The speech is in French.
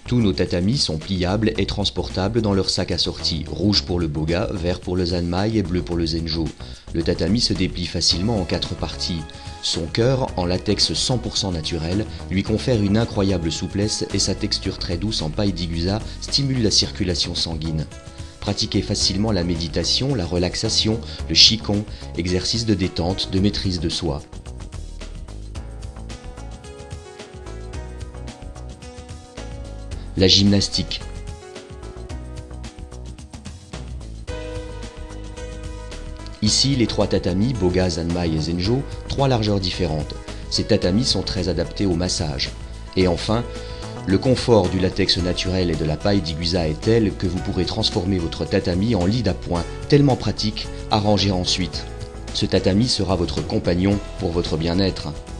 Tous nos tatamis sont pliables et transportables dans leur sac assorti, rouge pour le Boga, vert pour le Zanmai et bleu pour le Zenjo. Le tatami se déplie facilement en 4 parties. Son cœur, en latex 100% naturel, lui confère une incroyable souplesse et sa texture très douce en paille d'igusa stimule la circulation sanguine. Pratiquez facilement la méditation, la relaxation, le qigong, exercice de détente, de maîtrise de soi. La gymnastique. Ici, les 3 tatamis, Boga, Zanmai et Zenjo, 3 largeurs différentes. Ces tatamis sont très adaptés au massage. Et enfin, le confort du latex naturel et de la paille d'igusa est tel que vous pourrez transformer votre tatami en lit d'appoint, tellement pratique à ranger ensuite. Ce tatami sera votre compagnon pour votre bien-être.